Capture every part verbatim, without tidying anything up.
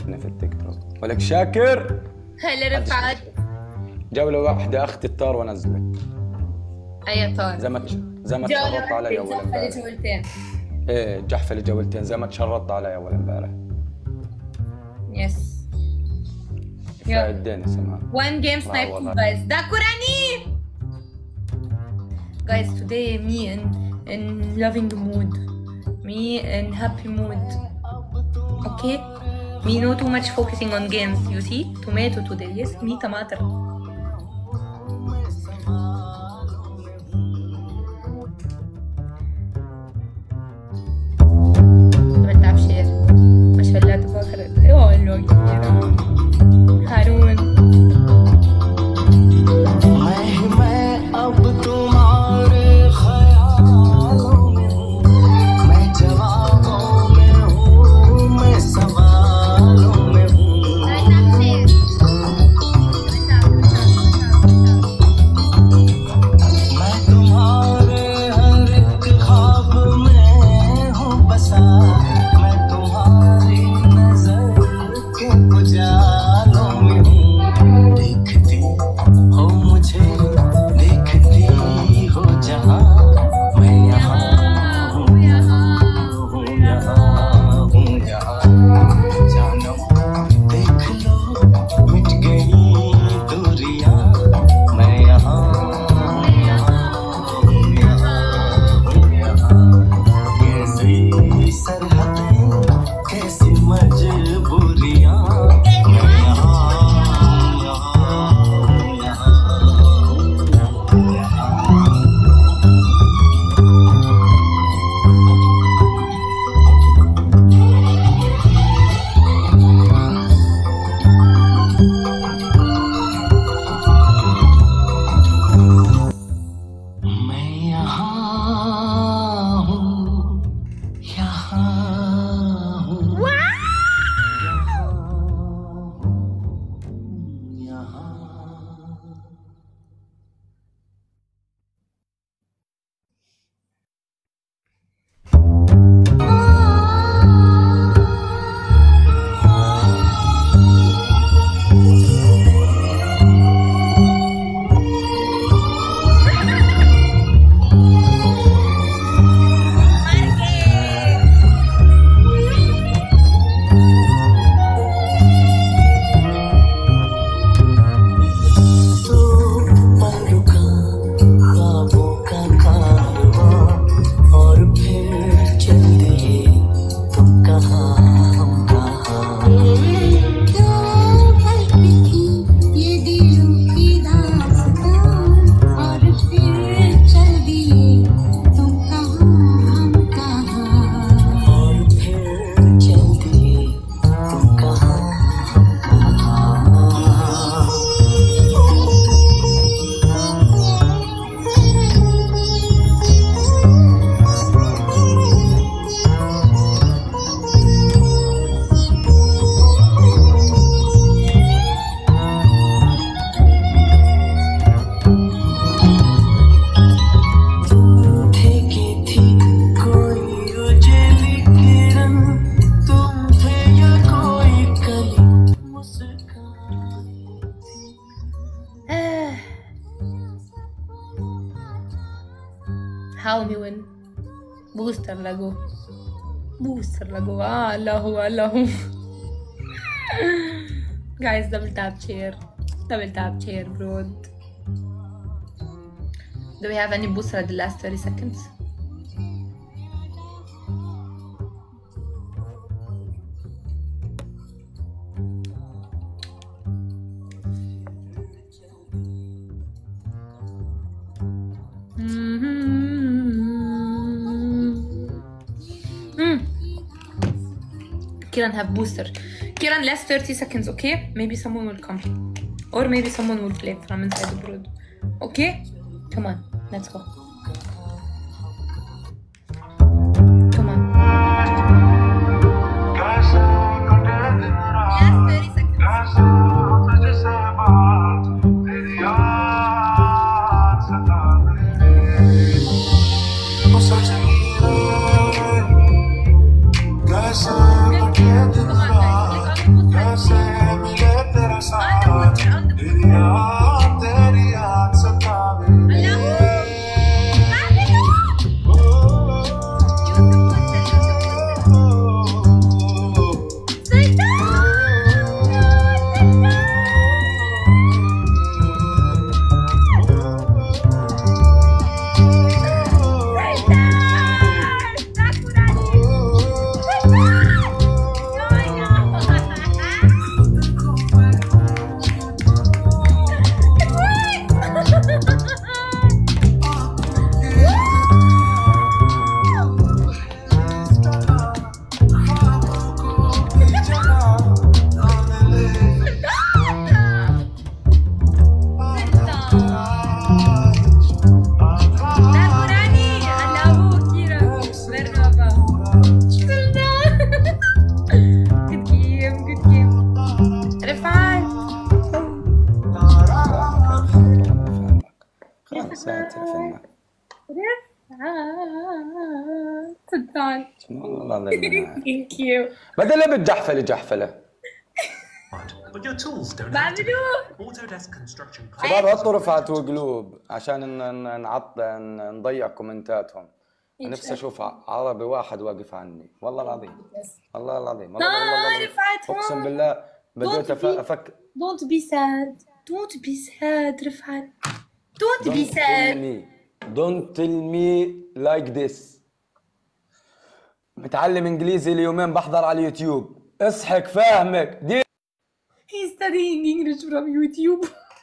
في التيك توك. ولك شاكر هلا رفعت. جولة واحدة أختي الطار ونزلت. أي طار؟ زي ما زي ما تشرطت علي أول امبارح. جحفة لجولتين. إيه جحفة لجولتين زي ما تشرطت علي أول امبارح. يس. فاديني سماح. One game snipe guys. ده كوراني. Guys, today me in in loving mood, me in happy mood. Okay, me no too much focusing on games. You see, tomato today. Yes, me tomato. ما تعرف شيء. ما شاء الله تفكر. ايوه اللي هارون. How me win? Booster lago. Booster lago. Ah, Allahu Allahu. Guys, double tap chair. Double tap chair, bro. Do we have any booster at the last thirty seconds? Kiran have booster. Kiran, last thirty seconds, okay? Maybe someone will come. Or maybe someone will play from inside the brood. Okay? Come on, let's go. Come on. Last thirty seconds. Come on, guys. Sultan. والله العظيم. Thank you. بدل اللي بتجحفلي جحفله. But your tools don't have to بعملوا. Autodesk Construction شباب حطوا رفعت وقلوب عشان ن- نعط ن- نضيع كومنتاتهم. نفسي اشوف ع- عربي واحد واقف عني والله العظيم. والله العظيم. والله لا، والله العظيم. رفعت هون. اقسم بالله بديت أف- Don't be- افكر. Don't be sad. Don't be sad, رفعت. Don't be Don't tell sad. me. Don't tell me like this. متعلم انجليزي اليومين بحضر على اليوتيوب. اصحك فاهمك. دي He's studying English from YouTube.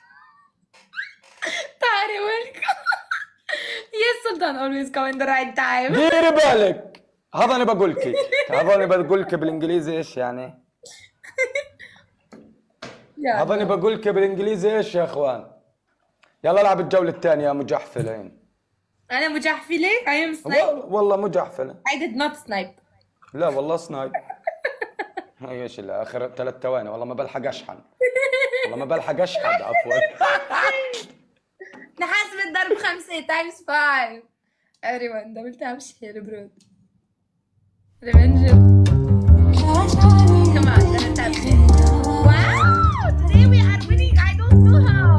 تعالي welcome. Yes, Sultan always come in the right time. ديري بالك. هذا انا بقول لك. هذا انا بقول لك بالانجليزي ايش يعني؟ يا هذا انا بقول لك بالانجليزي ايش يا اخوان؟ يلا العب الجولة الثانية يا مجحفلين. أنا مجحفلة. I am snipe. وال- والله مجحفلة. I did not snipe. لا والله سنايب. هاي ايش اللي اخر ثلاث ثواني والله ما بلحق اشحن. والله ما بلحق اشحن عفوا. نحاسب الضرب خمسة times five. Everyone double tap share bro. Revenge. Come on, double tap share. Wow! Today we are winning. I don't know how.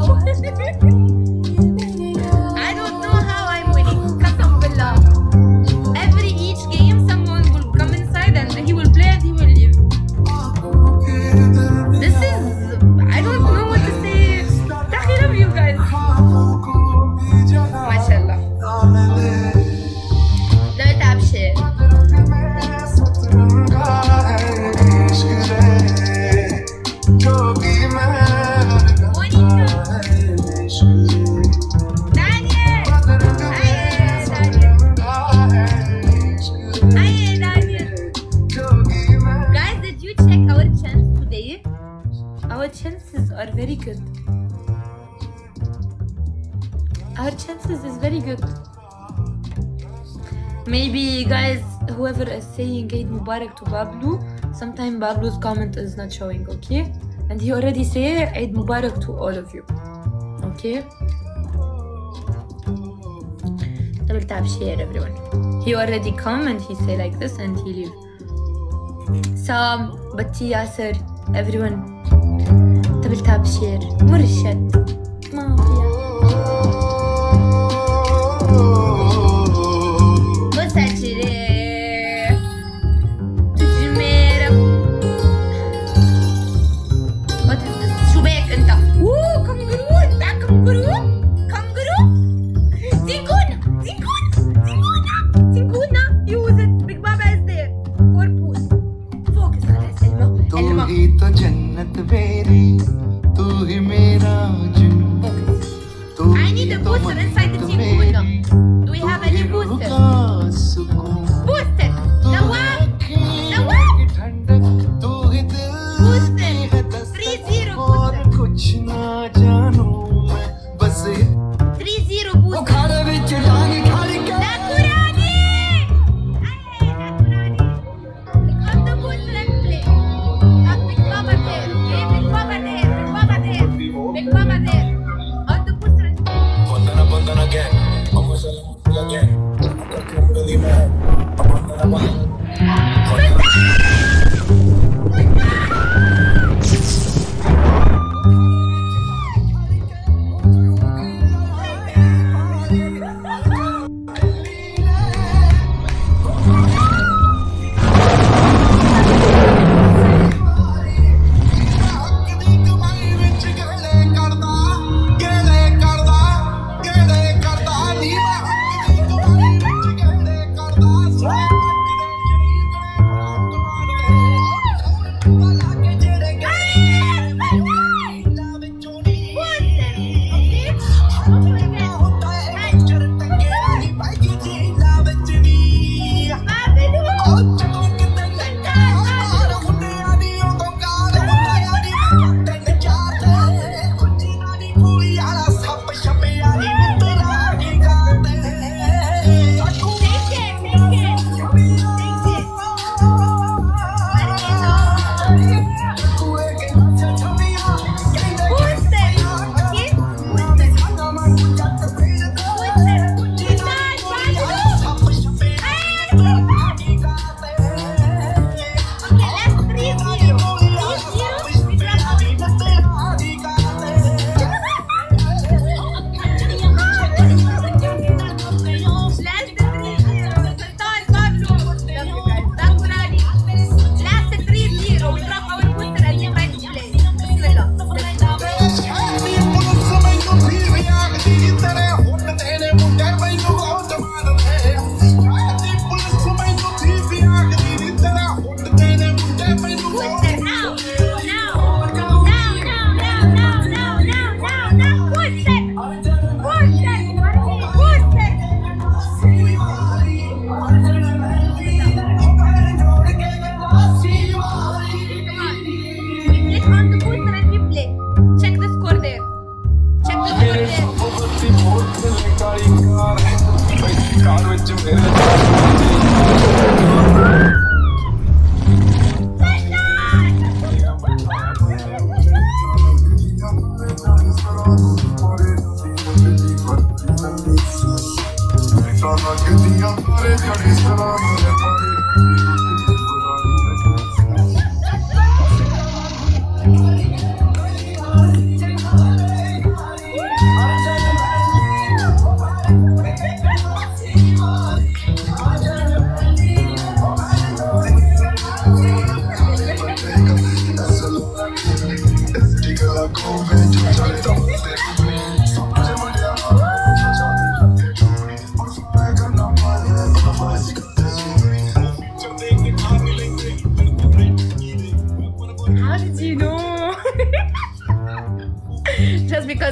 I don't know how I'm winning. قسم بالله. Every each game someone will come inside and he will play and he will leave. This is I don't know what to say. I love you guys. ما شاء الله. Double tap share. Monica. Daniel. Aye, Daniel. Aye, Daniel. Guys, did you check our chance today? Our chances are very good. Our chances is very good. Maybe guys, whoever is saying Eid Mubarak to Bablu, sometime Bablu's comment is not showing, okay? And he already say Eid Mubarak to all of you, okay? Double tap share everyone. He already come and he say like this and he leave. Sam, Batti Yasser, everyone. Double tap share. مرشد ما فيها. مسجلة تجميرة. What is this؟ شو بك أنت؟ أوه كنغرو. أنت كنغرو؟ كنغرو؟ زينكونا زينكونا زينكونا زينكونا. Use it. Big Baba is there. For pool. Focus على سلمى. तू ही तो जन्नत मेरी, तू ही मेरा जुनून।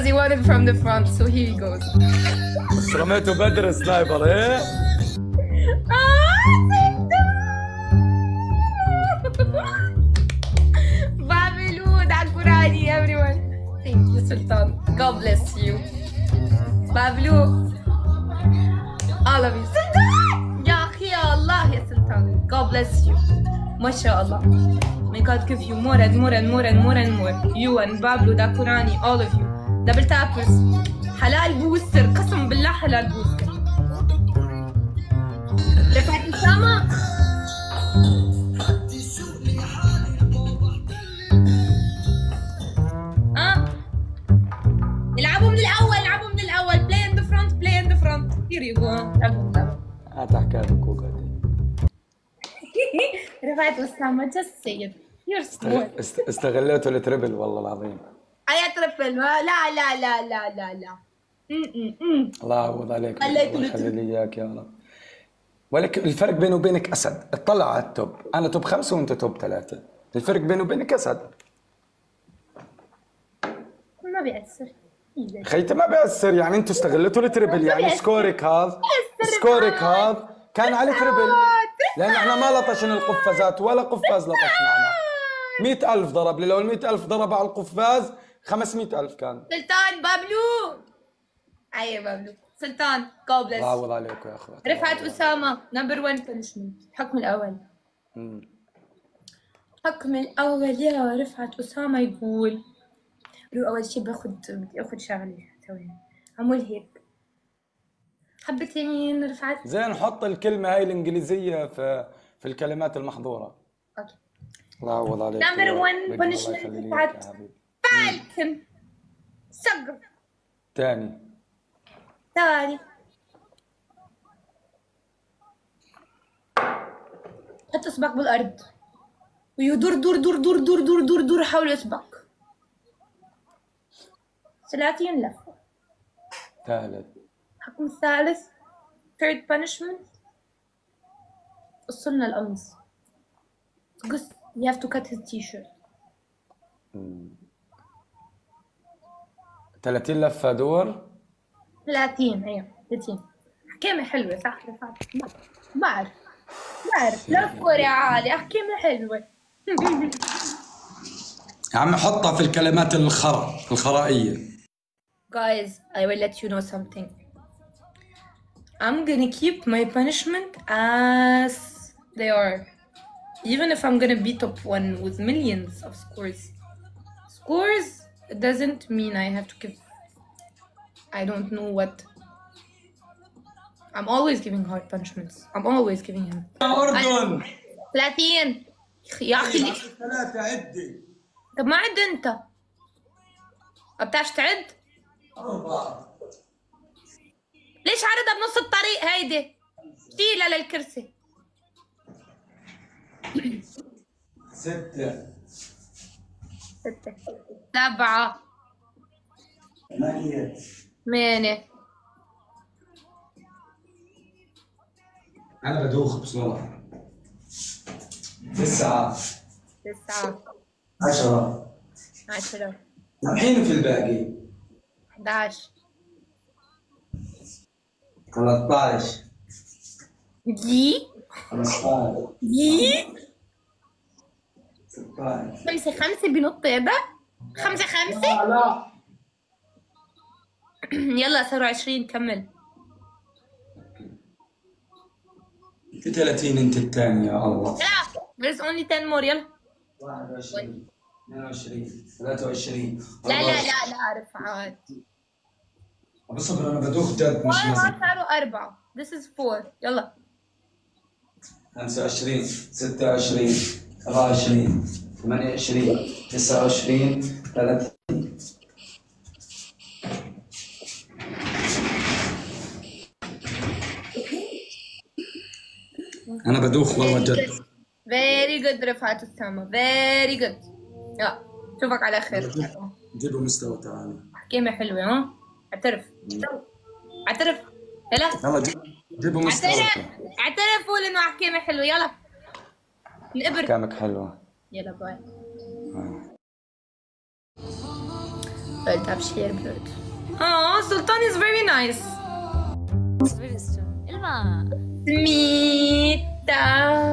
because he wanted from the front, so here he goes. بس رميته بدر سنايبر ايه؟ Babilou, Dakurani, everyone. Thank you, Sultan. God bless you. Babilou. All of you. Sultan! يا أخي يا الله يا سلطان. God bless you. ما شاء الله. May God give you more and more and more and more and more. You and Bablu, Dakurani, all of you. Double tappers. حلال بوستر. قسم بالله حلال بوستر. رفعت أسامة. اه العبوا من الأول، العبوا من الأول. Play in the front, play in the front. Here you go. العبوا من الأول. هات حكاية كوكا. رفعت أسامة just say it. You're smart. است... استغليته التربل والله العظيم. أي تربل؟ لا لا لا لا لا لا. الله يعوض عليك. الله يخلي لي اياك يا رب. ولك الفرق بيني وبينك اسد، اطلع على التوب، انا توب خمسه وانت توب ثلاثه، الفرق بيني وبينك اسد. ما بيأثر. خيتي ما بيأثر، يعني انتوا استغلتوا التربل، يعني سكورك هذا سكورك هذا كان على تربل، لان احنا ما لطشنا القفازات ولا قفاز لطشنا معنا. مئة ألف ضرب لي، لو ال مئة ألف ضرب على القفاز خمسمئة ألف كان. سلطان بابلو. أيوة بابلو. سلطان God bless. الله يعوض عليكم يا اخوات. رفعت أسامة نمبر واحد punishment. الحكم الأول. امم الحكم الأول يا رفعت أسامة يقول رو أول شي باخد بدي آخد شغلة ثواني. عمول هيك. حبتين رفعت. زين حط الكلمة هاي الإنجليزية في في الكلمات المحظورة. أوكي. الله يعوض عليك. نمبر واحد punishment رفعت فالكن. صقر. تاني. ثاني. حط إصبعك بالأرض. ويدور دور دور دور دور دور دور دور حول إصبعك. ثلاثين لفة. ثالث. الحكم الثالث third punishment قصلنا القميص. قص you have to cut his t-shirt. ثلاثين لفة دور. ثلاثين ايوه ثلاثين. حكيمة حلوة صح رفعت؟ بعرف بعرف لا تفور يا عالي حكيمة حلوة. يا عم حطها في الكلمات الخرا الخرائية. Guys, I will let you know something. I'm gonna keep my punishment as they are. Even if I'm gonna be top one with millions of scores. Scores doesn't mean I have to give. I don't know what. I'm always giving hard punishments. I'm always giving him. أردن. ثلاثين. يا أخي ليش؟ ثلاثة عدي. طب ما عد أنت. ما بتعرفش تعد؟ أربعة. ليش عرضها بنص الطريق هيدي؟ شيلها للكرسي. ستة. ستة. سبعة. ثمانية. ثمانية. أنا بدوخ بسرعة. تسعة. تسعة. عشرة. عشرة. الحين في الباقي. أحد عشر. ثلاثة عشر. دي. خمسة عشر. دي. ستة عشر. خمسة خمسة بنط يا ده؟ خمسة خمسة؟ لا لا. يلا صاروا عشرين كمل. في ثلاثين أنت الثاني يا الله. لا there's only ten more يلا. واحد وعشرين. اثنين وعشرين. ثلاثة وعشرين. لا لا لا لا رفعات. بصبر أنا بدوخ جد مش ما مزح. صاروا أربعة. This is four يلا. خمسة وعشرين. ستة وعشرين. سبعة وعشرين. ثمانية وعشرين. تسعة وعشرين. ثلاثين. أنا بدوخ والله جد. Very good رفعت السما. Very good. يلا شوفك على خير. جيبوا مستوى تعالى. حكيمة حلوة ها؟ اعترف. اعترف. يلا. يلا جيبوا مستوى. اعترف. اعترف قول إنه حكيمة حلوة يلا. نقبر. كلامك حلوة. يلا باي. Well, tap share blood. Oh, Sultan is very nice. It's very strong. Ilma. Smita.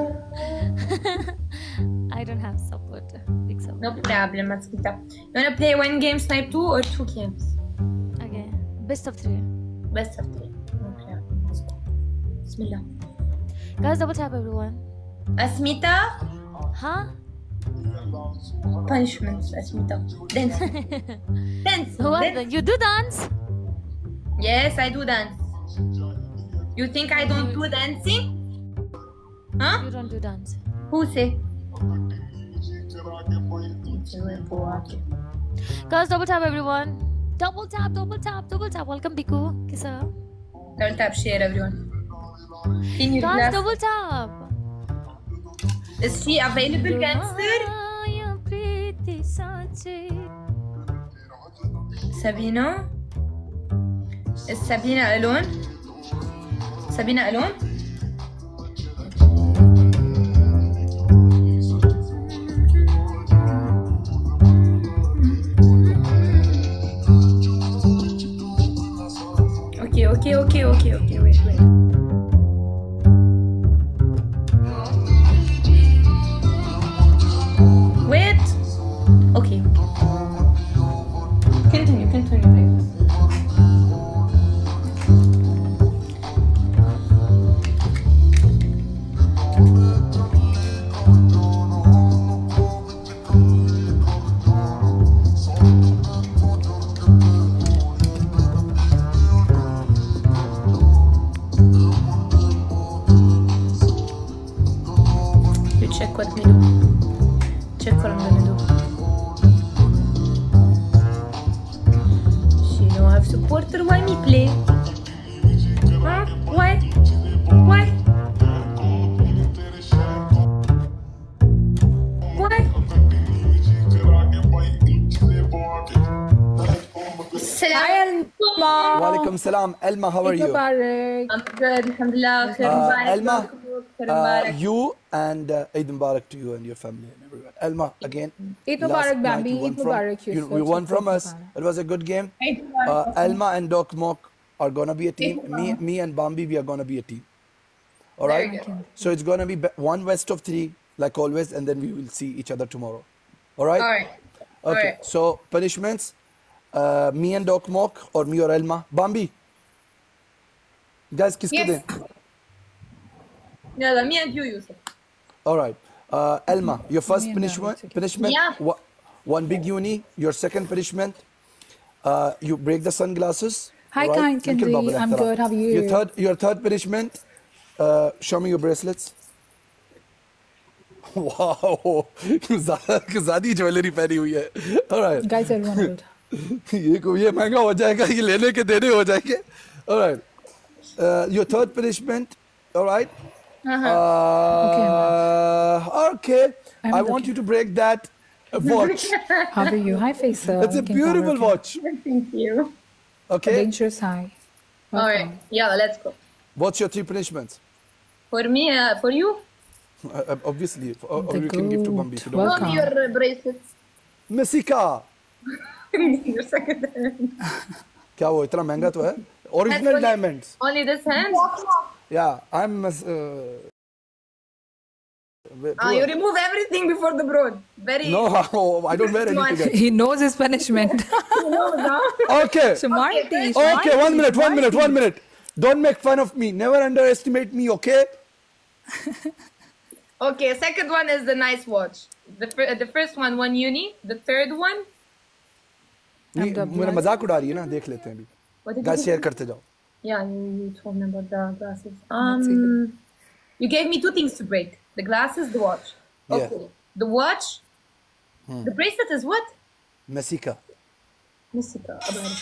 I don't have support. Big support. No problem, Smita. You wanna play one game snipe two or two games? Okay. Best of three. Best of three. Okay. Let's go. Bismillah. Guys, double tap everyone. Asmita. Huh? Punishments, Asmita. Dance. Dance. What? Dance. The, you do dance? Yes, I do dance. You think I don't do dancing? Huh? You don't do dance. Who say? Guys, double tap everyone. Double tap, double tap, double tap. Welcome, Biku. Kisa. Double tap share, everyone. In your Guys, class. double tap. Is she available, Gangster? Sabina? Is Sabina alone? Sabina alone? Okay, okay, okay, okay, okay, wait, wait. Wait. Okay. Continue, continue, please. You check what we do. Check what I'm gonna do. She know I have supporter. Why me play? Huh? Why? Why? Why? Salam. Walaikum salam. Elma, how are you? I'm good. Alhamdulillah. Khair Uh, Mubarak. Elma, Khair uh, Mubarak. you and uh, Eid Mubarak to you and your family and everyone. Elma, again. Eid last Mubarak, night Bambi. you won Eid from- Mubarak, You, Yusuf. you won Eid from us. Mubarak. It was a good game. Uh, Elma and Doc Mock are gonna be a team. Me, me and Bambi, we are gonna be a team. All right. Very good. So it's gonna be be- one best of three, like always, and then we will see each other tomorrow. All right. All right. Okay. Alright. So punishments. Uh, me and Doc Mock or me or Elma. Bambi. Guys, kisko Yes. dein? Yalla, me and you, Yusuf. All right. Uh, Elma, your first Me and punishment. Bambi, it's okay. Punishment. Yeah. Wa- one big uni. Your second punishment. Uh, you break the sunglasses. Hi, all kind Thank you, Kenzie. Baba I'm Lehtar. good. How are you? Your third. Your third punishment. Uh, show me your bracelets. Wow. ज़्यादा jewellery पहनी हुई है. All right. Guys, everyone good. ये को ये महंगा हो जाएगा, ये लेने के देने हो जाएंगे. All right. Uh, your third punishment. All right. Uh, okay. I'm I looking. want you to break that uh, watch. How are you? Hi, Faisal. It's a King beautiful Power. watch. Thank you. Okay. Dangerous high. All right. Yalla, let's go. What's your three punishments? For me, uh, for you, Uh, uh, obviously, or, or The you can give to Bambi if you don't. Welcome. show me your uh, bracelets. Messika. Your second hand. क्या वो इतना महंगा तो है? Original That's only- diamonds. Only this hand? Yeah, I'm. Uh, Ah, you remove everything before the broad. Very. no, I don't wear anything. else. He knows his punishment. No, no. Okay. Smarty. Okay, Okay, one minute, one minute, one minute. Don't make fun of me. Never underestimate me, okay? Okay, second one is the nice watch. The fir- the first one, one uni. The third one. नहीं, the मेरा blood. मजाक उड़ा रही है ना, देख लेते हैं अभी. What did Guys, you share करते जाओ. Yeah, you, you told me about the glasses. Let's Um, see you gave me two things to break: the glasses, the watch. Yeah. Okay. The watch. The bracelet is what? Messika. Messika.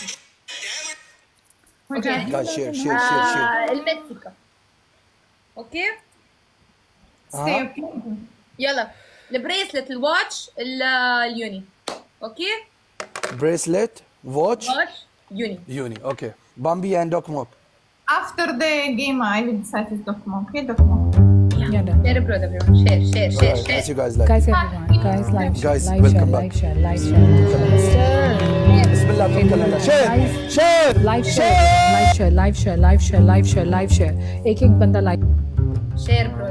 Okay. Guys, share, share, share, share. Uh, المسكة. Okay. Uh-huh. يلا. البريسلت، الواتش، ال- اليوني. Okay. Bracelet, watch, Watch, uni. uni. Okay. Bambi and Doc Mock. After the game, I will decide with Doc Mock. Okay, Doc Mock. Yeah, done. Share abroad, everyone. Share, share, share, Alright, share. as you guys like. Guys, everyone. Guys, like, share, Guys, like, share, welcome back. like, share, like, share. Mister. Bismillah. اللابتوب كلنا شير شير live share live share live share live share live share live share एक एक बंदा live Share, bro.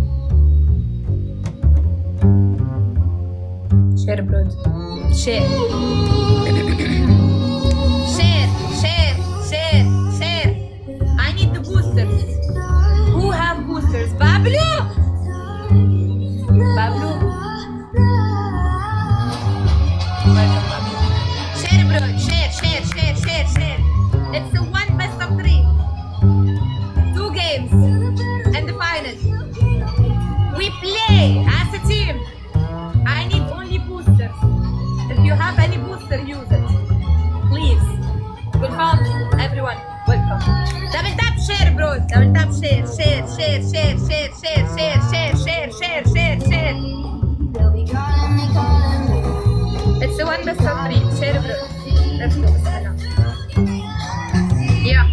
Share, bro. Share. Share, share, share, share. I need the boosters. Who have boosters? Bablu! Bablu. Welcome, Bablu. Share, bro. Share, share, share, share, share. It's the one best of three. Two games. And the final. We play as a team. I need only boosters. If you have any booster, use it. Please. Welcome, everyone. Welcome. Double tap share, bro. Double tap share, share, share, share, share, share, share, share, share, share, share, share. It's the one best of three. Share, bro. Let's go. Yeah.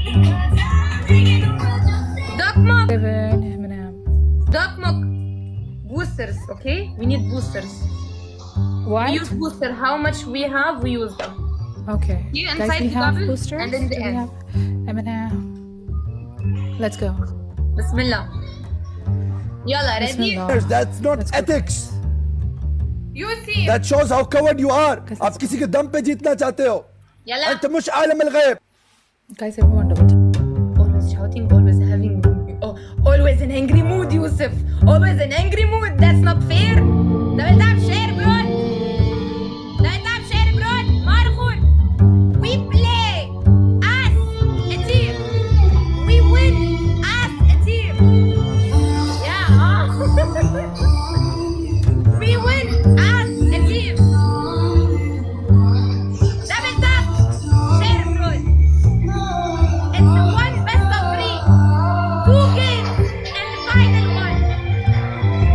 Doc Mock. Doc Mock. Boosters, okay? We need boosters. What? We use booster. How much we have, we use them. Okay. You Guys, inside we the have bubble boosters. and in the Do we end. have Eminem? Let's go. Bismillah. Yalla, ready? Bismillah. That's not Let's go. ethics. You see. That shows how coward you are. आप किसी के दम पे जीतना चाहते हो. Yalla. أنت مش عالم الغيب. Guys, everyone double tap. Always shouting, always having, oh, always in angry mood, Yusuf. Always in angry mood. That's not fair. Double tap share, bro. Double tap share, bro. Marhun. We play as a team. We win as a team. Yeah, huh? We win as a team. Double tap share, bro. It's the one best of three. Two games and the final one.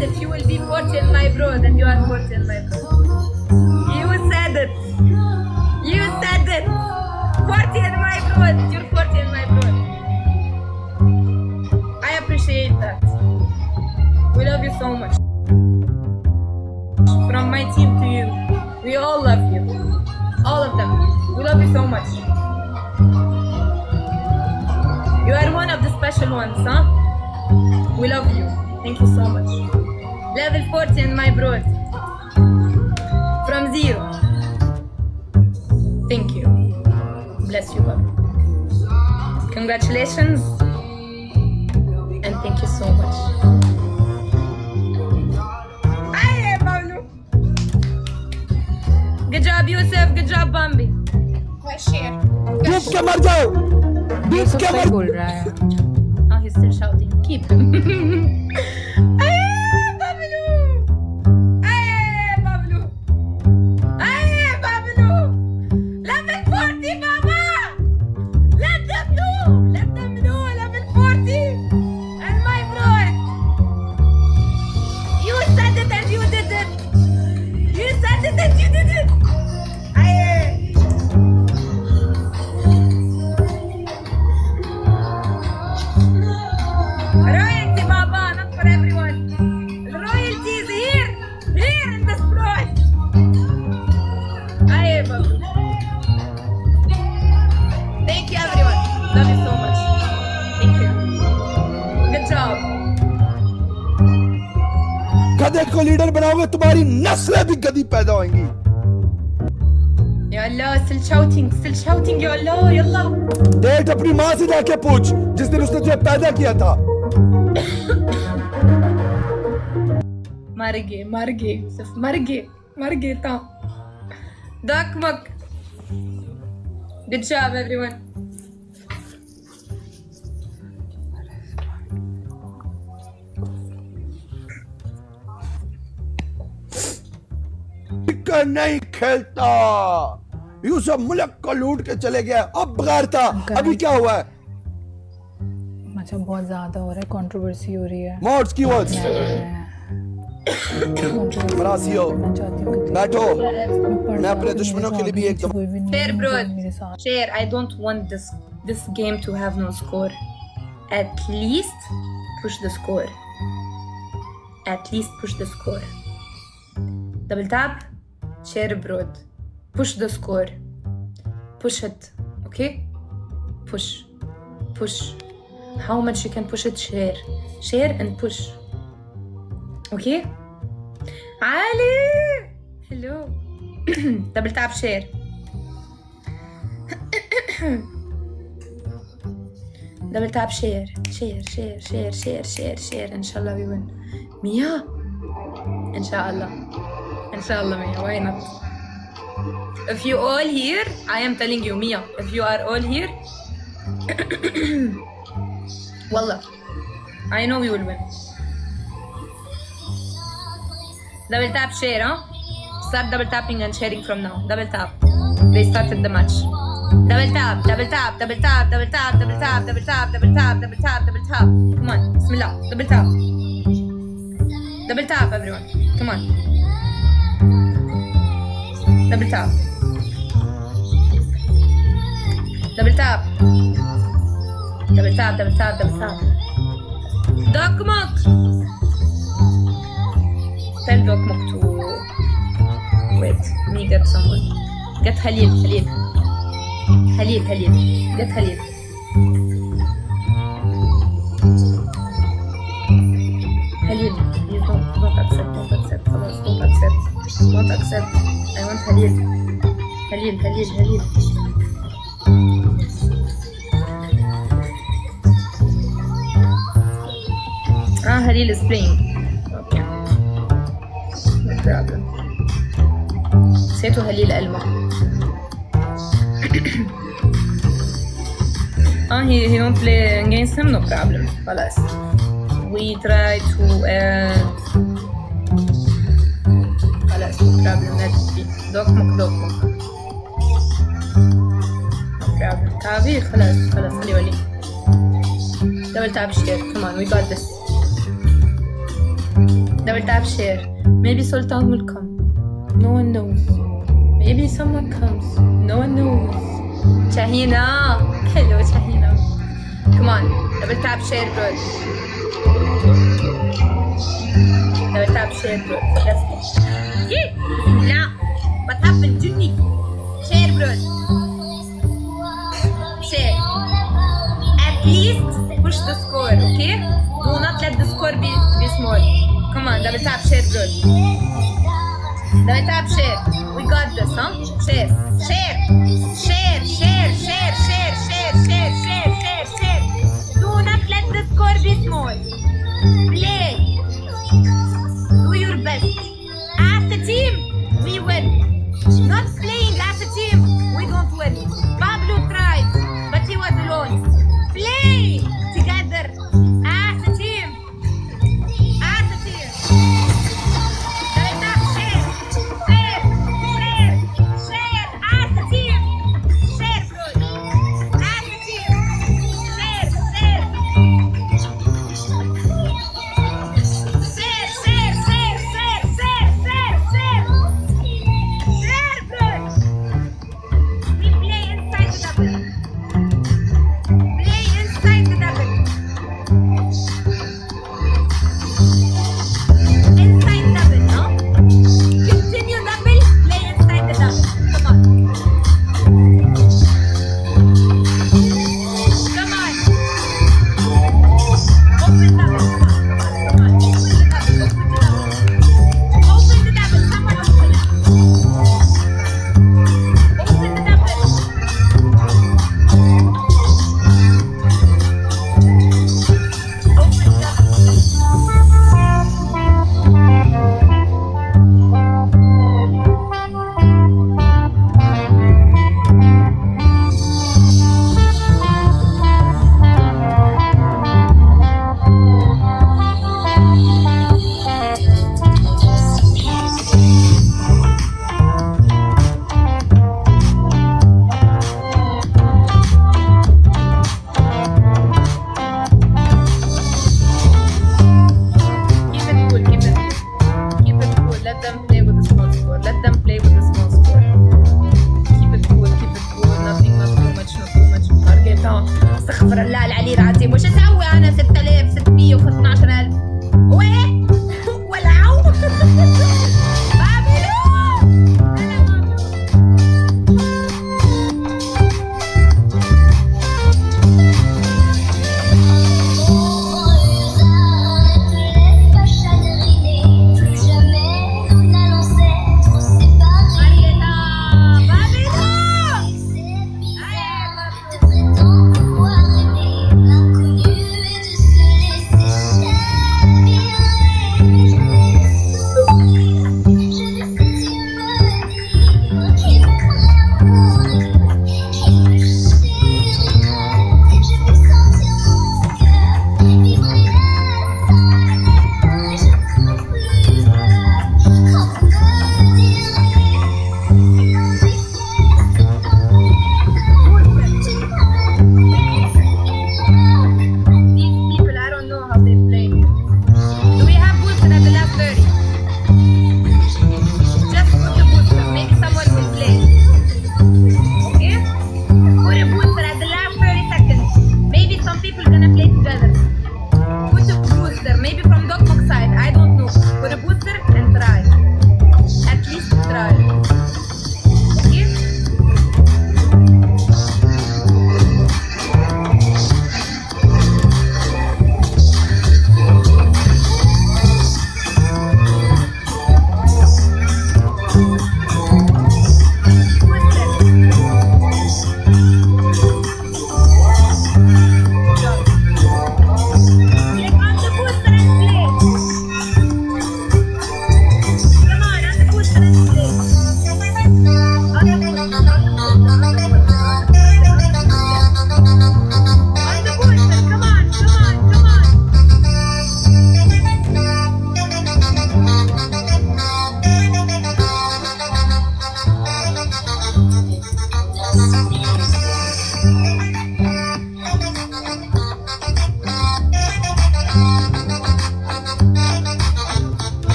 it. You will be forty in my broad, and you are forty in my broad. You said it. You said it. forty in my broad. You're forty in my broad. I appreciate that. We love you so much. From my team to you, we all love you. All of them. We love you so much. You are one of the special ones, huh? We love you. Thank you so much. Level forty in my broad. From zero. Thank you. Bless you, Papa. Congratulations. And thank you so much. Aye, Pablo. Good job, Yusuf. Good job, Bambi. Share. डूब के मर जाओ डूब के सही मर बोल रहा है Oh, he's still shouting. Keep him. Aye, Pablo. Aye, Pablo. Aye, Pablo. Level forty, Mama. Let them know. Let them know. Level forty. And my broad. You said it and you did it. You said it and you did it. Aye. Royalty, Baba, not for everyone. Royalty is here, here in this broad. Aye, Baba. Thank you, everyone. Love you so much. Thank you. Good job. गधे को leader बनाओगे तुम्हारी नस्लें भी गधी पैदा होंगी Ya Allah, still shouting, still shouting, Ya Allah, yalla. देख अपनी माँ से जाके पूछ जिस दिन उसने तुझे पैदा किया था मर गए मर गए सिर्फ मर गए मर गए था दक मक Good job, everyone. का नहीं खेलता यूसुफ मुल्क को लूट के चले गया अब बगैर था अभी क्या हुआ है अच्छा बहुत ज्यादा हो रहा है कंट्रोवर्सी हो रही है मोड्स की वर्ड्स मरासियो बैठो मैं अपने दुश्मनों के लिए भी एक Share, bro. Share. I don't want this this game to have no score. At least push the score. At least push the score. Double tap. Share, bro. Push the score. Push it. Okay? Push. Push. How much you can push it? Share. Share and push. Okay? Ali! Hello. Double tap share. Double tap share. Share, share, share, share, share, share. Inshallah we win. Mia? Inshallah. Inshallah, Mia. Why not? If you all here, I am telling you, Mia, if you are all here, Wallah, I know we will win. Double tap share, huh? Start double tapping and sharing from now. Double tap. They started the match. Double tap, double tap, double tap, double tap, double tap, double tap, double tap, double tap, double tap. Come on, Bismillah. Double tap. Double tap, everyone. Come on. Double tap. Double tap. Double tap, double tap, double tap. Dokmok. Tell Dokmok to wait. Me get someone. Get Khalil, Khalil. Khalil, Khalil. Get Khalil. Khalil, please don't, don't accept, don't accept. خلاص, don't accept. Don't accept. I want Khalil. Khalil, Khalil, Khalil. Ah, Khalil is playing. Okay. No problem. Seto Khalil Alma. Ah, he, he won't play against him, no problem. خلاص. We try to add. خلاص, no problem. Let's see. Dokmok, Dokmok. No problem. تعبير خلاص خلاص خلي ولي. Double tap share. Come on, we got this. Double tap share. Maybe Sultan will come. No one knows. Maybe someone comes. No one knows. Shahina. Hello, Shahina. Come on. Double tap share, bro. Double tap share, bro. Let's go. Yeah. لا. What happened, Junni? Share, bro. Share. At least push the score, okay? Do not let the score be, be small. Come on, double tap share, bro. Double tap share. We got this, huh? Share. Share. Share. Share. Share. Share. Share. Share. Share. Share. Share. Do not let the score be small. Play. Do your best. As a team, we win. Not playing as a team, we don't win. Pablo tried, but he was alone. Play together as a team. As a team. Double tap share. Share. Share. Share. As a team. Share, bro. As a team. Share. Share.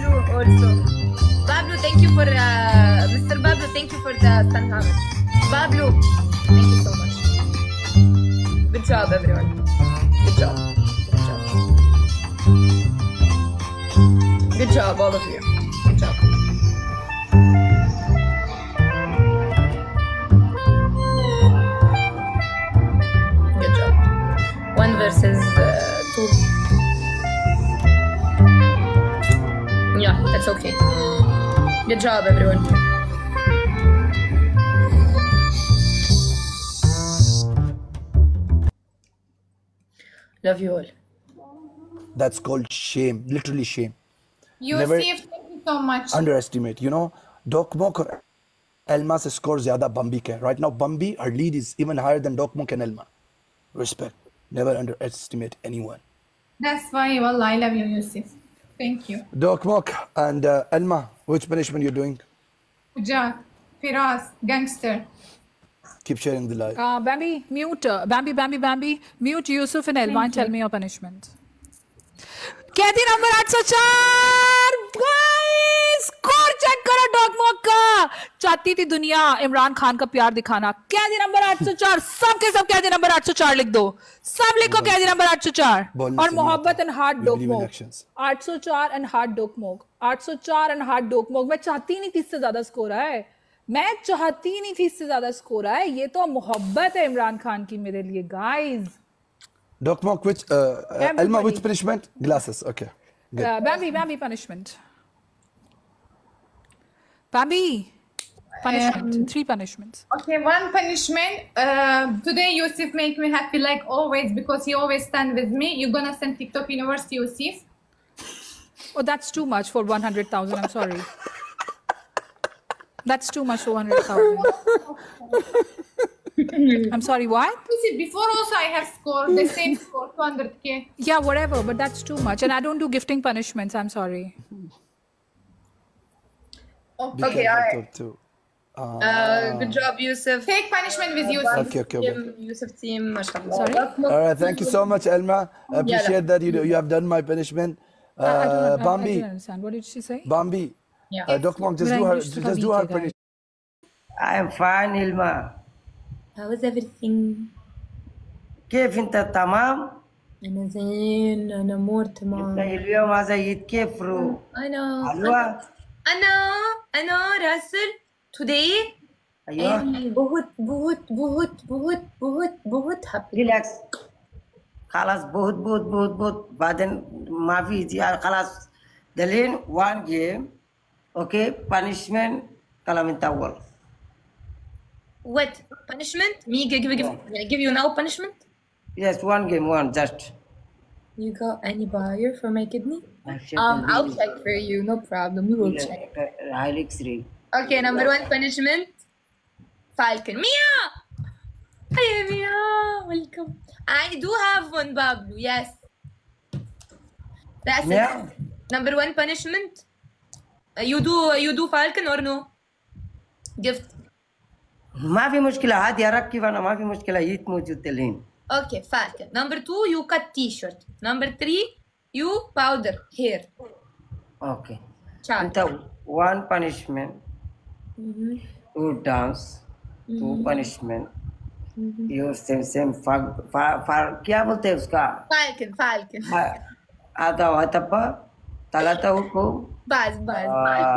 Bablu also. Bablu, thank you for uh, Mister Bablu. Thank you for the sun hammer. Bablu, thank you so much. Good job, everyone. Good job. Good job. Good job, all of you. Good job. Good job. One versus uh, two. Yeah, that's okay. Good job, everyone. Love you all. That's called shame, literally shame. Never Yusuf, thank you so much. underestimate. You know, Dokmok or Elma's score zyada Bambi ke. Right now, Bambi, her lead is even higher than Dokmok and Elma. Respect. Never underestimate anyone. That's why, wallah, I love you, Yusuf. Thank you. Dokmok and uh, Elma, which punishment you're doing? Ujat, Firas, gangster. Keep sharing the live. Uh, Bambi, mute. uh, Bambi, Bambi, Bambi, mute Yusuf and Elma and tell me your punishment. कहती number आठ सौ चार guys score check करो डॉगमॉक का चाहती थी दुनिया इमरान खान का प्यार दिखाना कहती नंबर आठ सौ चार सब के सब कहती नंबर आठ सौ चार लिख दो सब लिखो कहती नंबर आठ सौ चार बोलने और से मोहब्बत नहीं and heart We believe in Dokmok actions. आठ सौ चार एंड हार्ट डॉगमॉक आठ सौ चार एंड हार्ट डॉगमॉक मैं चाहती नहीं थी इससे ज्यादा स्कोर आए मैं चाहती नहीं थी इससे ज्यादा स्कोर आए ये तो मोहब्बत है इमरान खान की मेरे लिए guys Dokmok, which uh, uh, Elma, Everybody. which punishment? Glasses. Okay. Good. Uh, Bambi, Bambi punishment. Bambi, punishment. Three punishments. Okay, one punishment. Uh, today, Yusuf make me happy like always because he always stand with me. You're gonna send TikTok University, Yusuf. Oh, that's too much for one hundred thousand. I'm sorry. That's too much for one hundred thousand. I'm sorry, what? Yusuf, before also I have scored the same score, two hundred K. Yeah, whatever, but that's too much. And I don't do gifting punishments. I'm sorry. Okay. Okay, all right. Too. Uh, good job, Yusuf. Take punishment with Yusuf. Okay, okay, okay. Team, Yusuf team, mashallah. Sorry? All right, thank you so much, Elma. I appreciate that you do, you have done my punishment. I, I, don't, Uh, I, I Bambi, didn't understand. What did she say? Bambi, Yeah. uh, Dokmok, just मेरा do her, English तो just do weak her है, guys. punishment. I am fine إلما. How is everything? كيف أنت تمام؟ أنا زين أنا مور تمام. اليوم هذا عيد كيف رو؟ أنا حلوة؟ أنا أنا راسل today أيوه. I'm बहुत बहुत बहुत बहुत बहुत बहुत happy. ريلاكس. خلاص बहुत बहुत बहुत बहुत بعدين ما في زيادة خلاص. دلين one game. Okay, punishment كلام أنت أول. What punishment? Me give give give give you now punishment? Yes, one game, one just. You got any buyer for my kidney? Um, I'll check for you. No problem. We will check. Hilux three. Okay, number one punishment. Falcon. Mia! Hey, Mia! Welcome. I do have one, Bablu. Yes. That's Yeah. it. Number one punishment. Uh, you do you do Falcon or no? Gift. ما في مشكلة عادي أركب أنا ما في مشكلة يت موجود دلين. Okay, Falcon. Number two, you cut T-shirt. Number three, you powder hair. Okay. Ciao. أنت one punishment. Two dance. Two punishment. You same same far far far क्या बोलते हैं उसका? Falcon, Falcon. आता हुआ तप्पा तलाता हुको Buzz, buzz.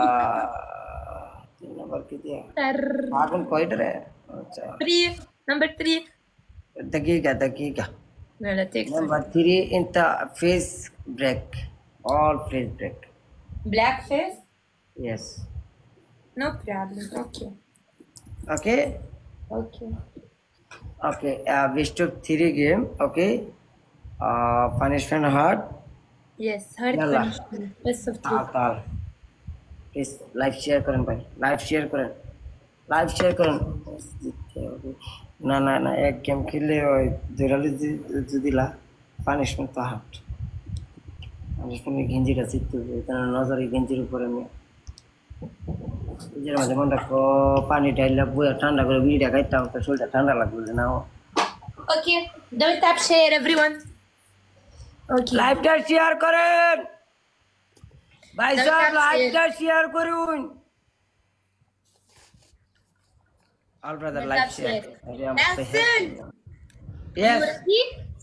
तीन नंबर कितने हैं? Tar- फागुन कोइडर है अच्छा Three. Number three. दकीका दकीका No, no, take some. Number three इंता face break all face break Black face? yes No problem. Okay. okay Okay. okay uh, we took three game okay uh, punishment hard Yes, hard Yalla. punishment. Best of three. ताल ताल please live share करें भाई live share करें live share करें ना ना ना एक गेम खेले और दुराली जुदिला punishment तो hard punishment गेंजी रसीद तो इतना नजर गेंजीर ऊपर में যেটা মাঝে মন রাখো পানি ঢাইলা বুয়া ঠান্ডা করে বিড়িটা খাইতাম তো শরীরটা ঠান্ডা লাগবে না Okay. Double tap share, everyone. Okay. লাইভটা শেয়ার করেন ভাইজান লাইভটা শেয়ার করুন। All brother like share. Hassan, Yes, you ready?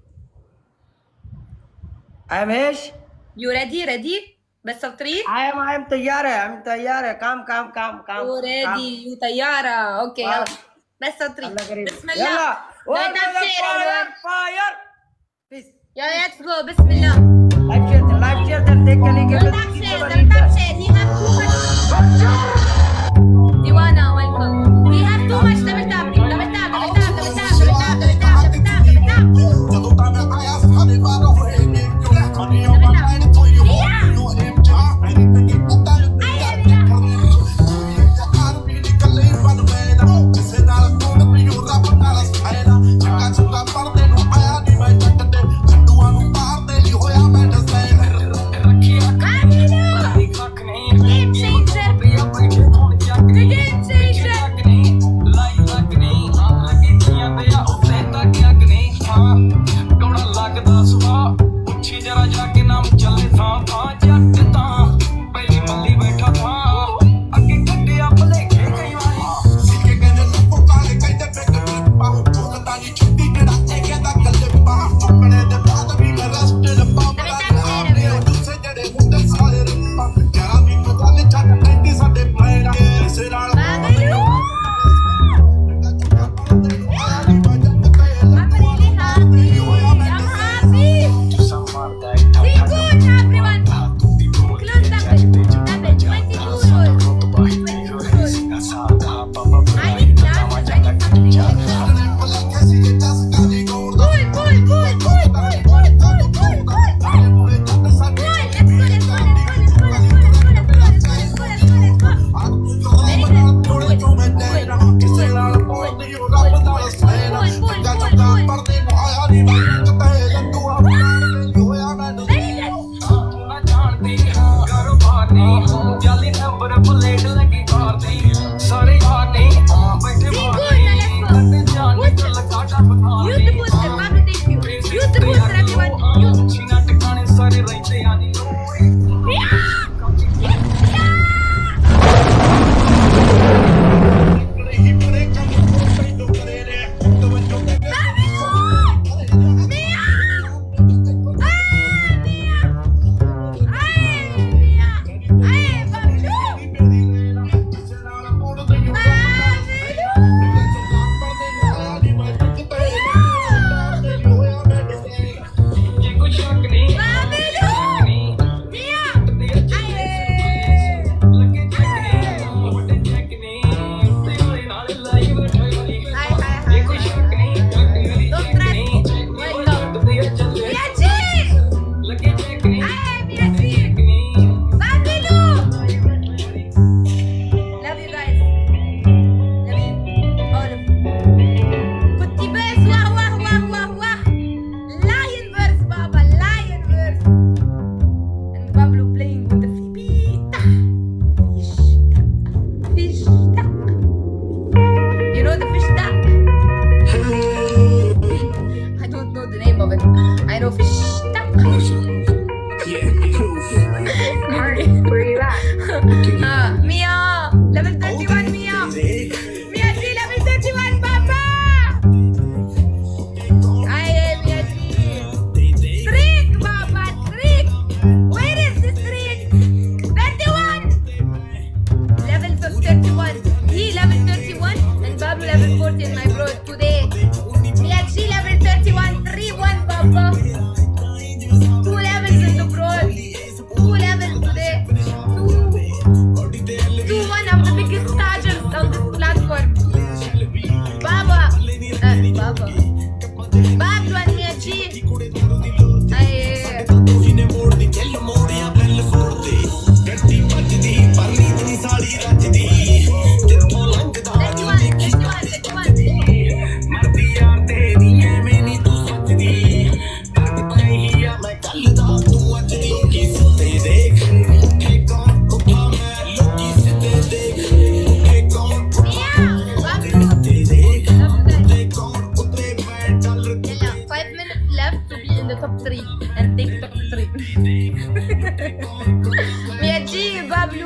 I am Hesh. You ready? Ready? بس الطريق. I am I am تيار है, I am تيار है. काम काम काम काम. You ready? You طيارة. Okay يلا. بس الطريق. الله كريم. بسم الله. يلا. Light up share everyone. Fire. Peace. يلا let's go. بسم الله. Live share, live share, then take a link. Don't tap share. Don't tap share. We have too much. Diwana, welcome. We have too much. Double tap. Double tap. Double tap. Double tap. Double tap. Double tap. Double tap. Double tap.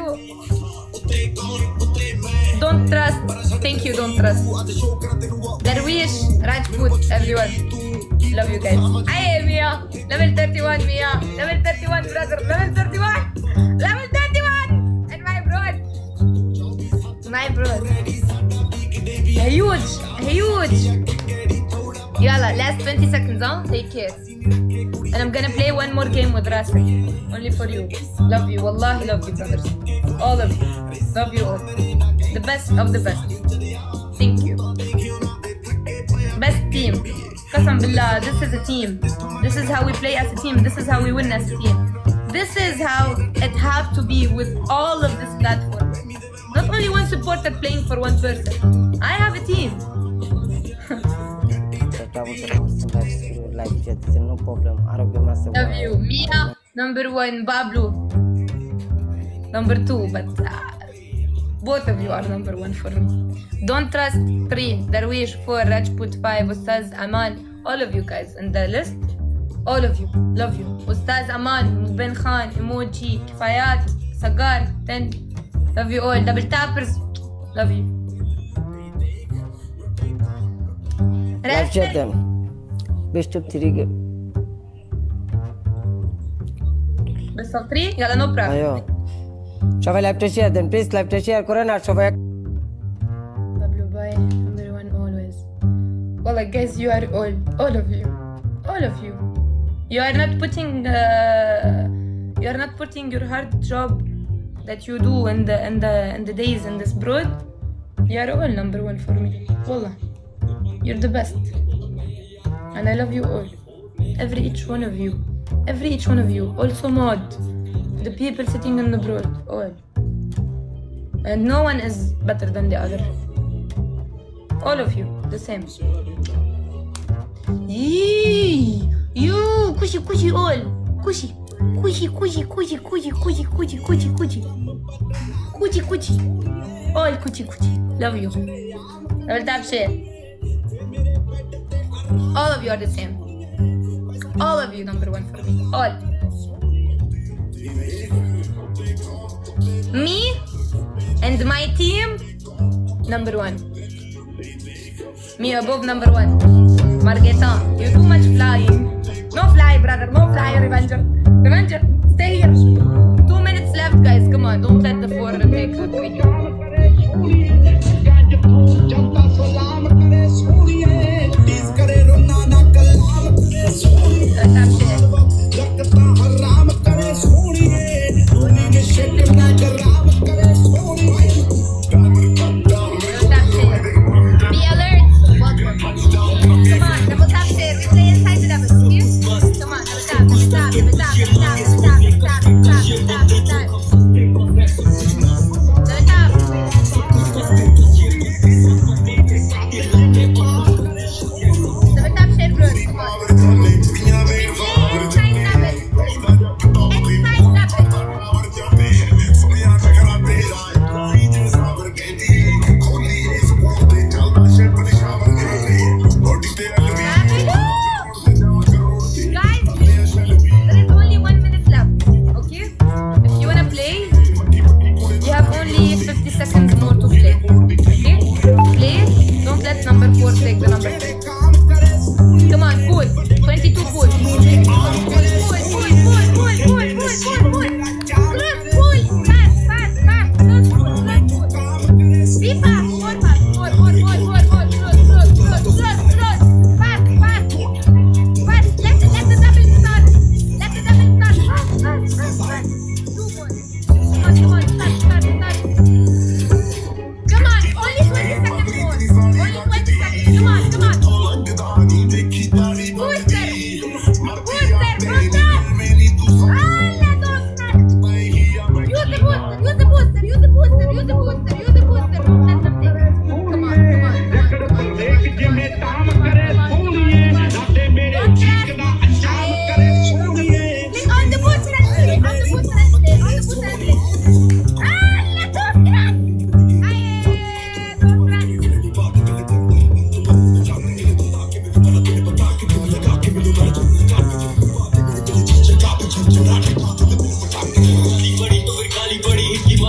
Don't trust. Thank you, don't trust. Darwish, Rajput, everyone. Love you guys. Hey, Mia. Level thirty-one, Mia. Level thirty-one, brother. Level thirty-one. Level thirty-one. And my bro. My bro. Huge. Huge. Yalla, last twenty seconds, huh? Take care. And I'm gonna play one more game with Rasul. Only for you. Love you. Wallahi, love you, brothers. All of you. Love you all. The best of the best. Thank you. Best team. Qasam billah, this is a team. This is how we play as a team. This is how we win as a team. This is how it have to be with all of this platform. Not only one supporter playing for one person. I have a team. Love you. Mia, number one. Bablu, number two. But uh, both of you are number one for me. Don't trust three. Darwish four. Rajput five. Ustaz Aman. All of you guys in the list. All of you. Love you. Ustaz Aman. Ben Khan. Emoji. Kifayat. Sagar. ten. Love you all. Double tappers. Love you. Live chat them. Best of three game. Best of three? Yalla, no problem. Ayo. Shabay live to share then. Please live to share. Corona. Shabay. Bablu bye. Number one always. Well, I guess you are all. All of you. All of you. You are not putting. Uh, you are not putting your hard job that you do in the in the in the days in this broad. You are all number one for me. Wallah. You're the best. And I love you all. Every each one of you. Every each one of you. Also Mod. The people sitting in the broad. All. And no one is better than the other. All of you. The same. Yee! You! Kushi, kushi all. Kushi. Kushi, kushi, kushi, kushi, kushi, kushi, kushi, kushi. Kushi, kushi. All kushi, kushi. Love you. Double tap share. All of you are the same. All of you number one for me. All. Me and my team number one. Me above number one. Margeta, you too much flying. No fly, brother. No fly, Revenger. Revenger, stay here. Two minutes left, guys. Come on. Don't let the four take the video.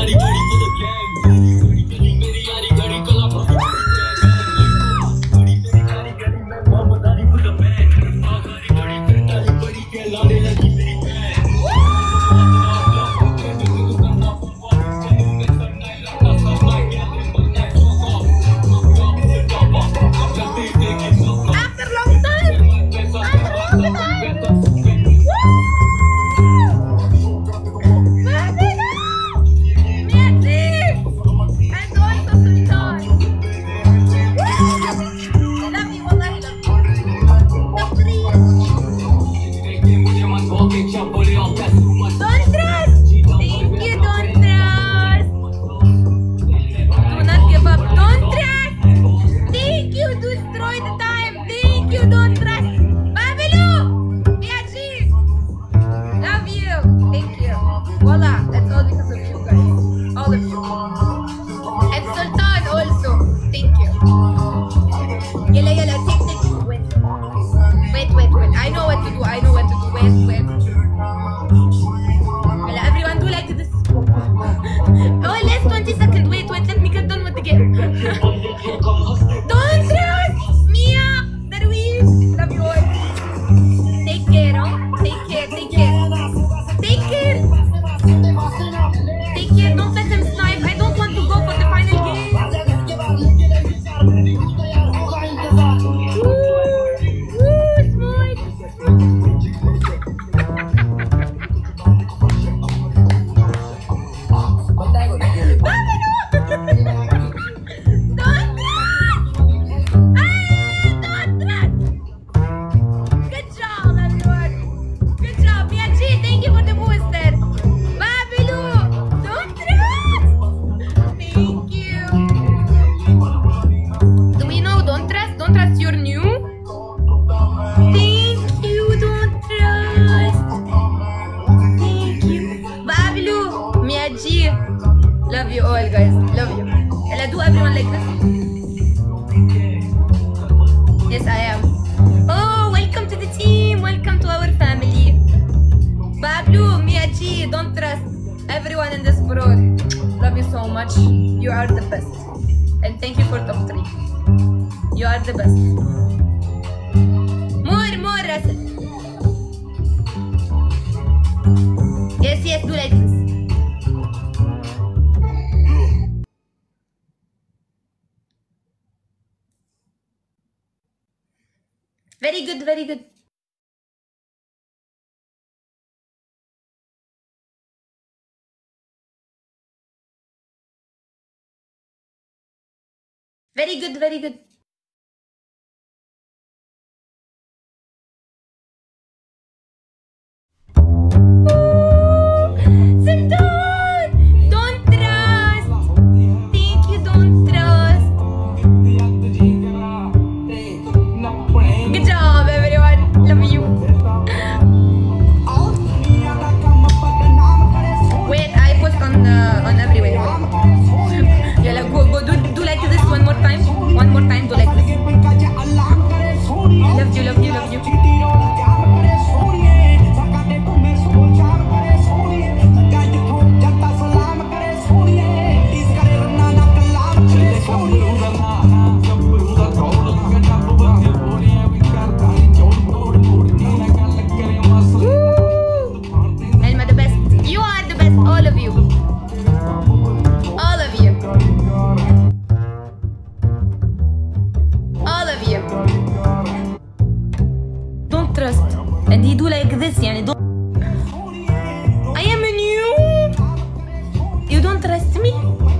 Love you all, guys. Love you. Ella, do everyone like this? Yes, I am. Oh, welcome to the team. Welcome to our family. Bablu, Mia G, don't trust everyone in this world. Love you so much. You are the best. And thank you for top three. You are the best. More, more, Russell. Yes, yes, do like this. Very good, very good. Very good, very good. Sultan! Don't trust! Thank you, don't trust. Good job, everyone. Love you. Wait, I post on uh, on everywhere. Yeah, go go do do like this one more time. One more time, do like this. Love you, love you, love you. Elma, the best. You are the best, all of you. All of you. All of you. Don't trust. And he do like this, yani don't. I am new. You don't trust me?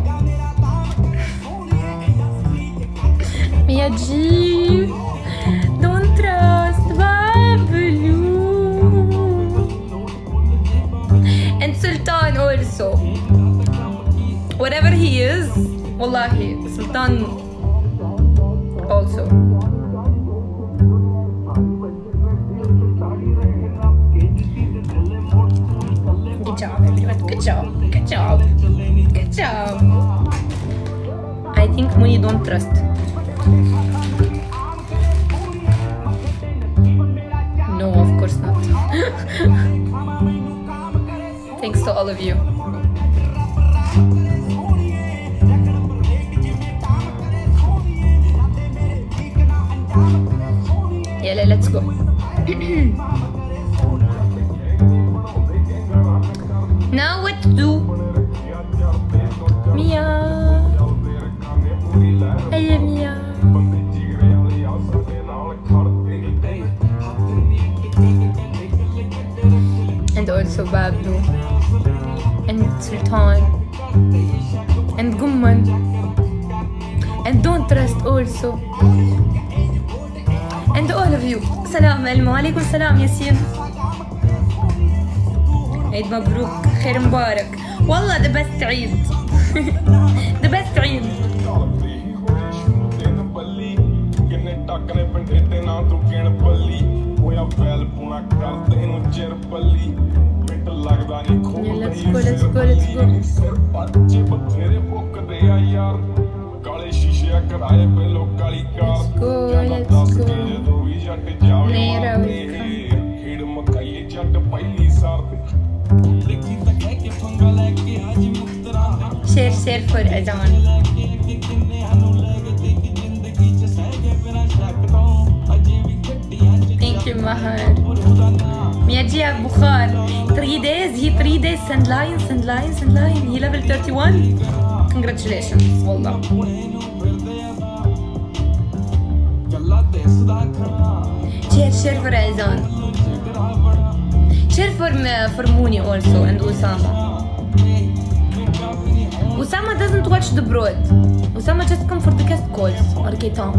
Mia G. Don't trust Bablu. And Sultan also. Whatever he is, wallahi, Sultan also. Good job, everyone. Good job. Good job. Good job. I think Muni don't trust. No, of course not. Thanks to all of you. Bablu. And Sultan. And Gumman. And Don't Trust also. And all of you. Salam Elmo. Alaikum salam Yasin. عيد مبروك. خير مبارك. والله the best عيد. the best عيد. Yeah, let's go, let's go, let's go. Let's go, let's go. Nera, share, share for Azan. Thank you, Mahar. Miyaji Bukhar. Three days, he three days, send line, send line, send line. He level thirty-one. Congratulations, wallah. Share, share for Azan. Share for, for Mooney also and Osama. Osama doesn't watch the broad. Osama just come for the guest calls. Okay, Tom.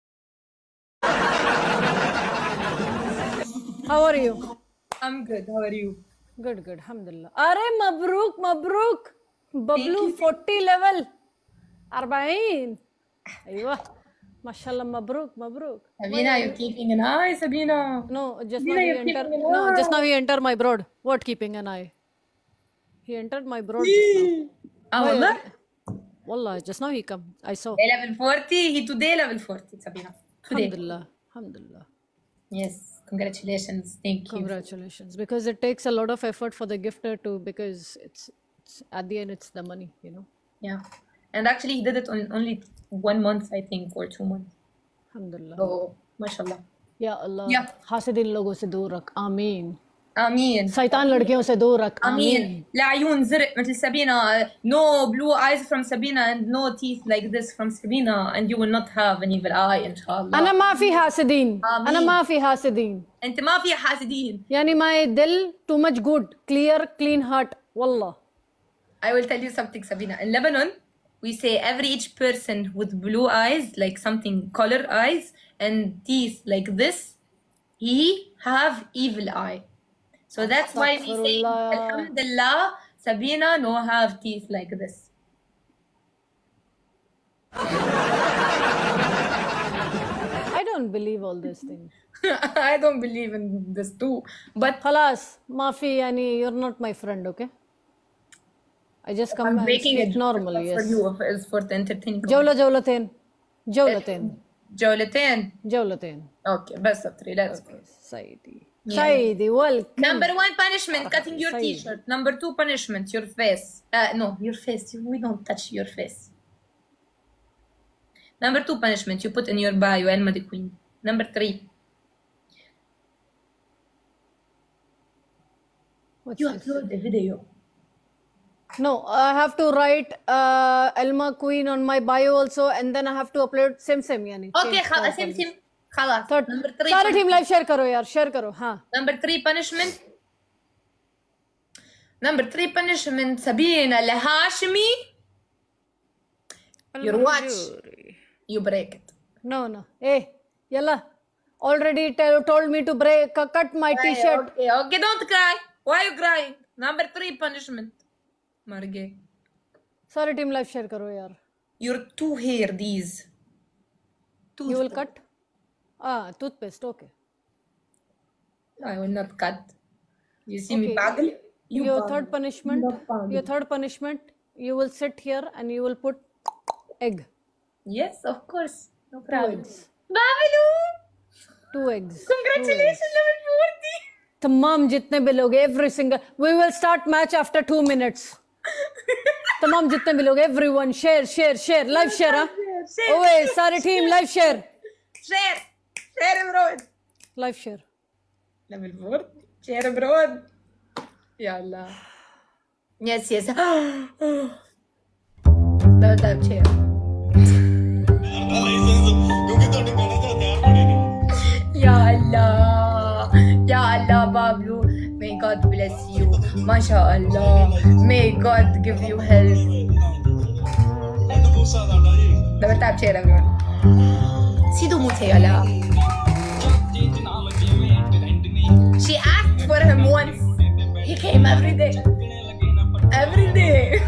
How are you? I'm good. How are you? Good, good. Alhamdulillah. Are mabruk, mabruk. Bablu forty level. Arbaeen. Aywa. Mashallah, mabruk, mabruk. Sabina, you're keeping an eye, Sabina. No, just Sabina, now he you're entered. keeping an No, eye. just now he entered my broad. What keeping an eye? He entered my broad just now. Ah, wallah? Wallah, just now he come. I saw. Level forty. He today level forty, Sabina. Today. Alhamdulillah. Alhamdulillah. Yes. Congratulations. Thank you. Congratulations. Because it takes a lot of effort for the gifter to, because it's, it's at the end, it's the money, you know. Yeah. And actually, he did it on only one month, I think, or two months. Alhamdulillah. So, mashallah. Ya Allah. Yeah. हासिदिन लोगों से दूर रख. आमीन. Amin. शैतान लड़कियों से दूर रख. Amin. لعيون زرق مثل Sabina. No blue eyes from Sabina and no teeth like this from Sabina, and you will not have an evil eye, inshallah. أنا ما في حاسدين. آمين. أنا ما في حاسدين. أنت ما في حاسدين. يعني my दिल too much good, clear, clean heart. والله. I will tell you something, Sabina. In Lebanon, we say every each person with blue eyes, like something color eyes, and teeth like this, he have evil eye. So that's why we say, Alhamdulillah, Sabina no have teeth like this. I don't believe all these things. I don't believe in this too. But خلاص ما في يعني you're not my friend, okay? I just come I'm and making speak it normal, for yes. you, is for the entertaining. جولة جولتين. جولتين. جولتين. جولتين. Okay, best of three. Let's go. Saidi. Yeah. Saidi, welcome. Number one punishment, cutting your Saidi. t-shirt. Number two punishment, your face. Uh, no, your face. We don't touch your face. Number two punishment, you put in your bio, Elma the Queen. Number three. What's You this? upload the video. No, I have to write uh, Elma Queen on my bio also, and then I have to upload same same yani. Okay, خلاص same same. خلاص. Third. Number three. सारे punishment. team live share करो यार, share करो, हाँ. Number three punishment. Number three punishment, Sabina Al-Hashimi. Your watch, you break it. No, no. Hey, yalla. Already tell, told me to break, cut my t-shirt. Okay, okay, don't cry. Why are you crying? Number three punishment. Marge. सारे team live share करो यार. Your two hair, these. Two You will cut? Ah, toothpaste, okay. I will not cut. You see Okay. me bagel? You Your bagel. third punishment, Not bagel. your third punishment, you will sit here and you will put egg. Yes, of course. No Two problem. eggs. Babalu! Two eggs. Congratulations, level forty. तमाम जितने भी लोग, every single, we will start match after two minutes. तमाम जितने भी लोग, everyone share, share, share, live share, हाँ? Share, ओए सारे team live share, Share. Share abroad. live share. Level four. Share abroad. Ya Allah. Yes, yes. Don't have chair. Ya Allah. Ya Allah, Bablu. May God bless you. ما شاء الله. May God give you health. دابا تعب شي راه سيدو موت يا لا. She asked for him once. He came every day. Every day.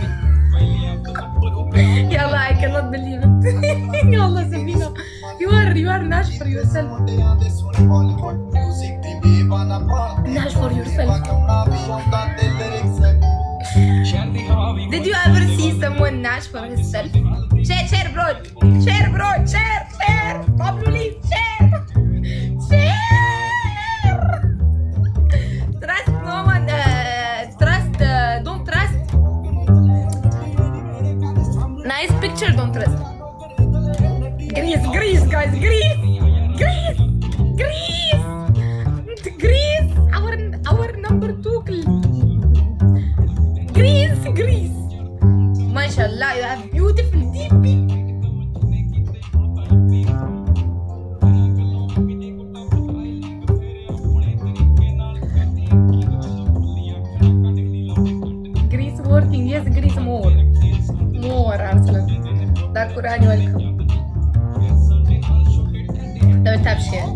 يلا I cannot believe it. يلا سفينة. You are you are Nash for yourself. Nash for yourself. Did you ever see someone Nash for himself? Share share bro. Share bro. Share share. Pablo please share. Share. Trust no one. Uh, trust. Uh, don't trust. Nice picture. Don't trust. Greece, Greece, guys, Greece, Greece, Greece, Greece. Our our number two. Greece, Greece. MashaAllah, you have beautiful D P. Greece working, yes, Greece more, more. Arsalan, that Quran welcome. Don't tap share.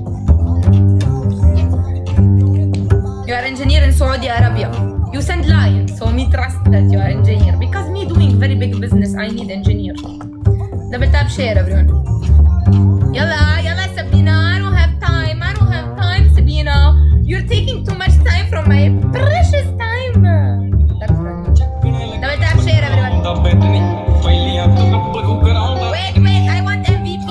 You are engineer in Saudi Arabia. You send lion, so me trust that you are engineer because me doing very big business. I need engineer. Double tap share, everyone. Yalla, yalla, Sabina. I don't have time. I don't have time, Sabina. You're taking too much time from my precious time. Double tap share, everyone. Wait, wait. I want M V P.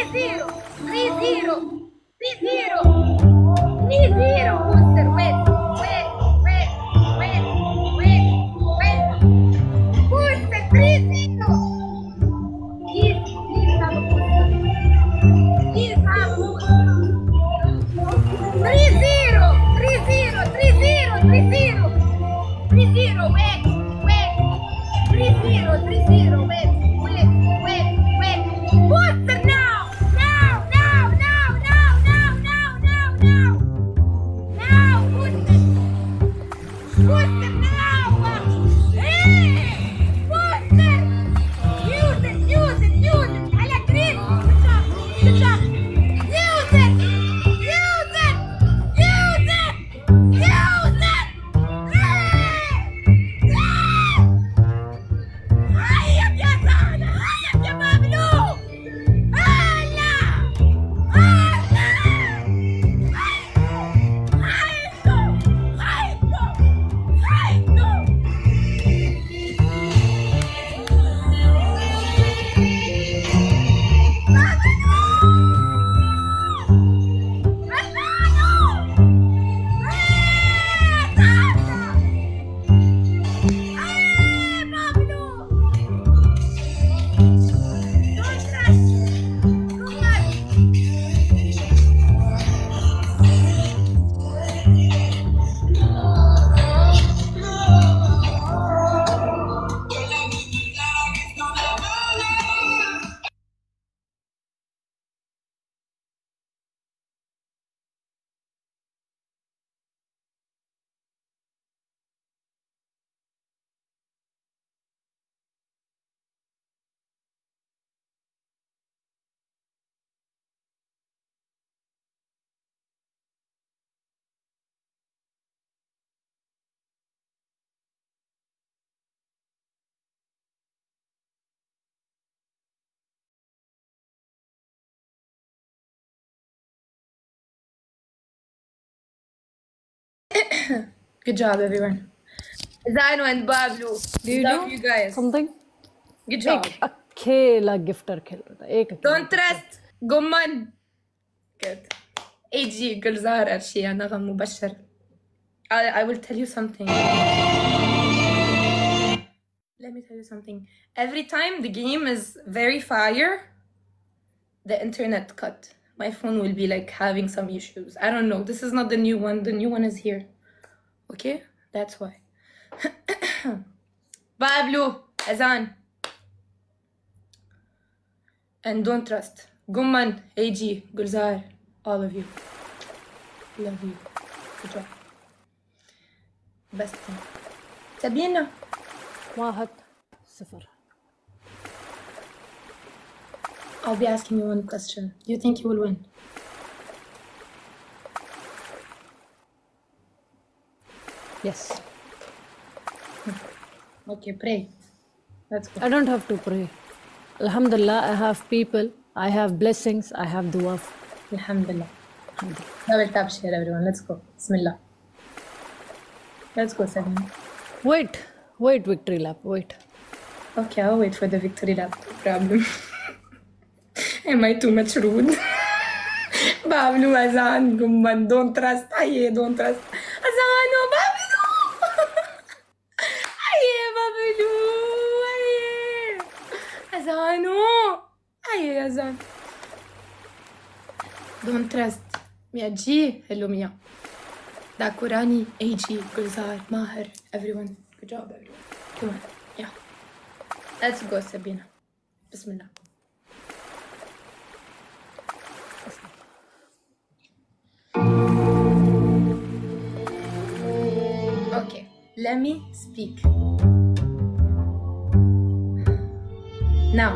zero, three zero, three zero, three zero. Booster, wait, wait, wait, wait, wait, wait. Booster, three zero. Please, please have a booster. Please have a booster. Three zero, three zero, three zero, three zero, three zero. Wait, wait. Three zero, three zero. Wait, wait, wait, wait. Booster now, now, now, now, now, now, now, now, now. Now, booster. Booster now. Hey, booster. Use it, use it, use it. على green. Good job, good job. Use it, use it, use it, use it. هيا يا زهرة، هيا يا بابلو. هلا، هلا. هيدو، هيدو، هيدو. Good job, everyone. Zaino and Bablu. Do you love know you guys. something? Good job. एक अकेला gifter खेल रहा था एक अकेला. Don't trust. Gumman. Good. A G Gulzar Arshia نغم مبشر. I I will tell you something. Let me tell you something. Every time the game is very fire, the internet cut. My phone will be like having some issues. I don't know. This is not the new one. The new one is here. Okay? That's why. Bablu, Azan. And don't trust. Gumman, A G, Gulzar, all of you. Love you. Good job. Best thing. Sabina. واحد صفر. I'll be asking you one question. Do you think you will win? Yes. Okay, pray. Let's go. I don't have to pray. Alhamdulillah, I have people. I have blessings. I have dua. Alhamdulillah. Double tap share, everyone. Let's go. Bismillah. Let's go, Sabina. Wait. Wait, victory lap. Wait. Okay, I'll wait for the victory lap. No problem. Am I too much rude? Bablu, Azan, Gumman, don't trust. Aye, don't trust. Azan, oh, Bablu! Aye, Bablu! Aye! Azan, oh! Aye, Azan. Don't trust. Mia G. Hello, Mia. Dakurani, A G, Gulzar, Maher, everyone. Good job, everyone. Come on. Yeah. Let's go, Sabina. Bismillah. Okay, let me speak. Now,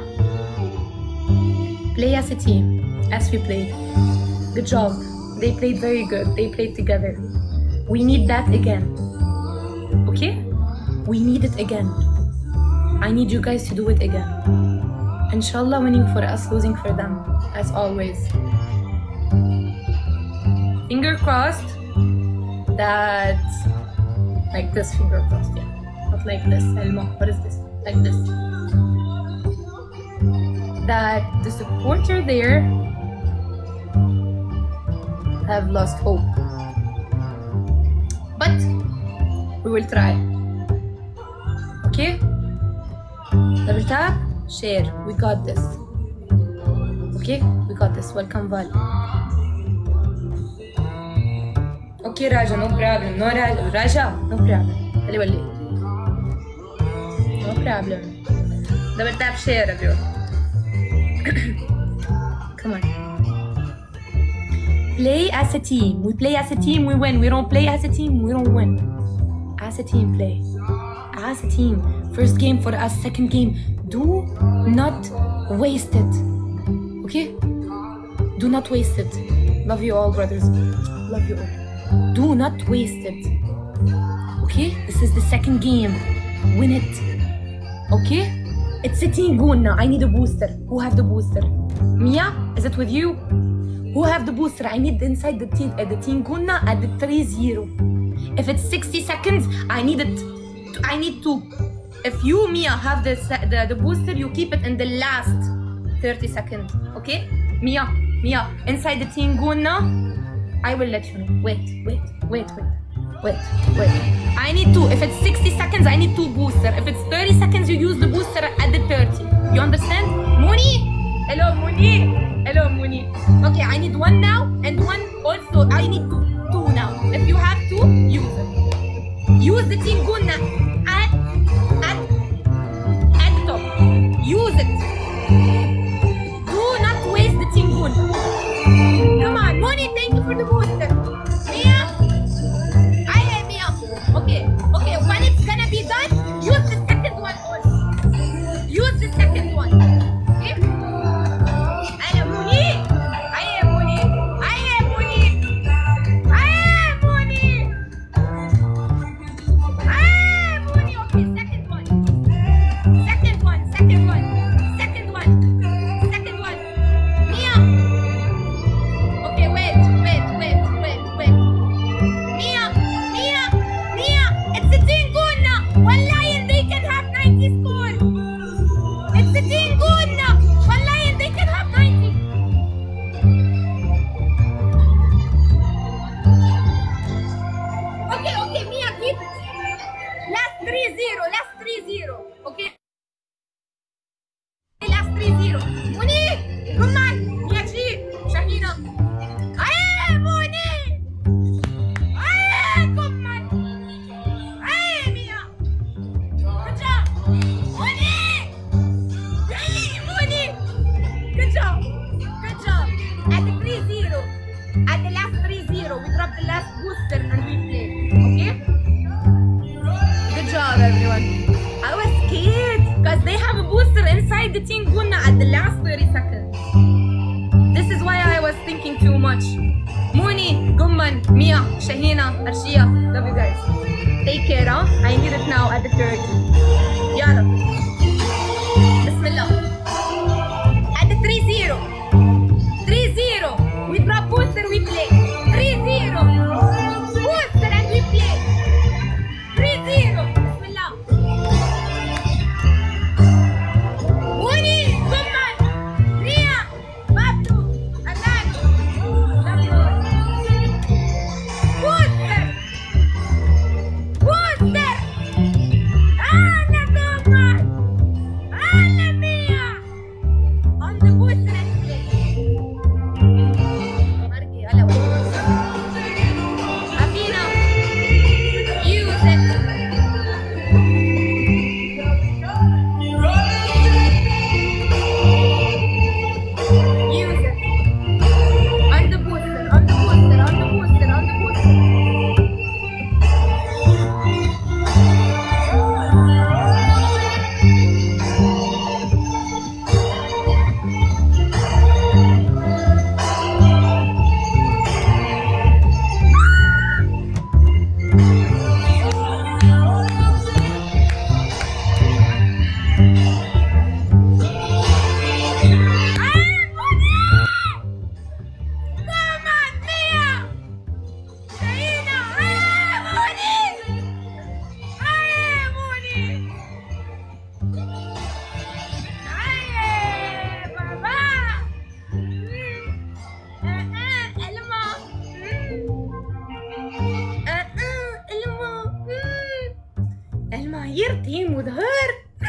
play as a team, as we played. Good job. They played very good. They played together. We need that again. Okay? We need it again. I need you guys to do it again. Inshallah, winning for us, losing for them, as always. Finger crossed that, like this, finger crossed, yeah. Not like this, Elmo. What is this? Like this. that the supporter there have lost hope. But we will try. Okay? Double tap, share. We got this. Okay? We got this. Welcome, Val. Okay, Raja, no problem. No, Raja, Raja no problem. Wali wali. No problem. Double tap, share, everyone. Come on. Play as a team. We play as a team, we win. We don't play as a team, we don't win. As a team, play. As a team. First game for us, second game. Do not waste it. Okay? Do not waste it. Love you all, brothers. Love you all. Do not waste it. Okay? This is the second game. Win it. Okay? It's a team goal now. I need a booster. Who have the booster? Mia, is it with you? Who have the booster? I need inside the team at the team Gunna at the three zero. If it's sixty seconds, I need it. I need two. If you, Mia, have the, the the booster, you keep it in the last thirty seconds. Okay? Mia, Mia, inside the team Gunna, I will let you know. Wait, wait, wait, wait, wait, wait. I need two. If it's sixty seconds, I need two booster. If it's thirty seconds, you use the booster at the thirty. You understand? Mooney? Hello, Mooney. Hello, Mooney. Okay, I need one now and one also. I need two. Two now. If you have two, use it. Use the team Gunna at, at, at the top. Use it. Do not waste the team Gunna. Come on, Mooney, thank you for the booster. Mia? I am Mia. Okay, okay, when it's gonna be done, use the second one also. Use the second one. Okay? Booster! Ah, no, no, no. غيرتي مظهر.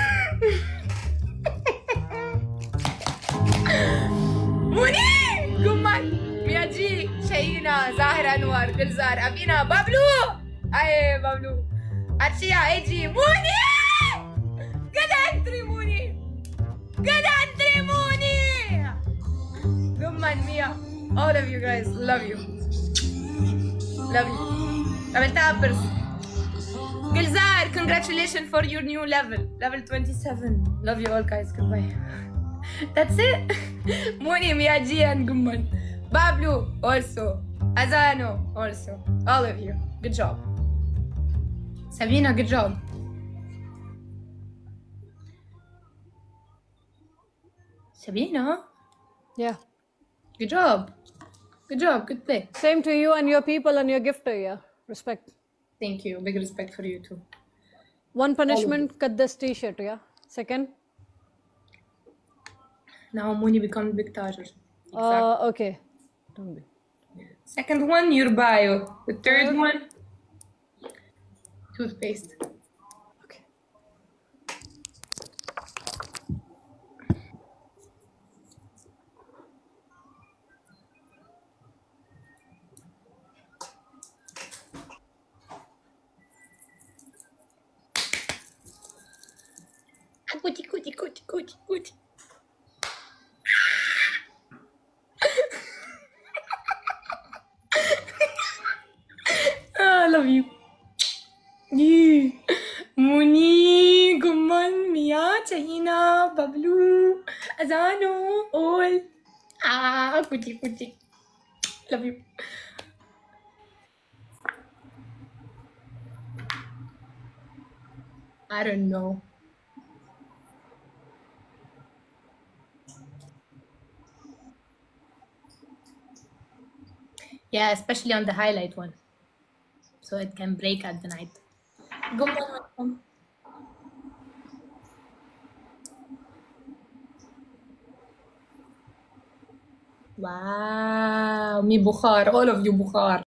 منير قمان مياجي شينا زاهر انور گلزار ابينا بابلو. اي بابلو ارشيا ايجي منير قد انتري منير قد انتري منير قمان ميا. All of you guys love you love you. عملتها برس. Gulzar, congratulations for your new level, level twenty-seven. Love you all, guys. Goodbye. That's it. Moni, Miyaji, and Gumman. Bablu, also. Azano, also. All of you. Good job. Sabina, good job. Sabina? Yeah. Good job. Good job. Good play. Same to you and your people and your gifter, yeah. Respect. Thank you. Big respect for you too. One punishment, cut this t-shirt, yeah. Second? Now Moni becomes big Tajer. Uh, okay. Don't be. Second one, your bio. The third one, toothpaste. Okay. Cutie, cutie, cutie, cutie, cutie. I love you. Yeah. Moni, Gumman, Mia, Chahina, Bablu, Azano, all. Ah, cutie, cutie. Love you. I don't know. Yeah, especially on the highlight one. So it can break at the night. Go on. Wow, me Bukhar, all of you Bukhar.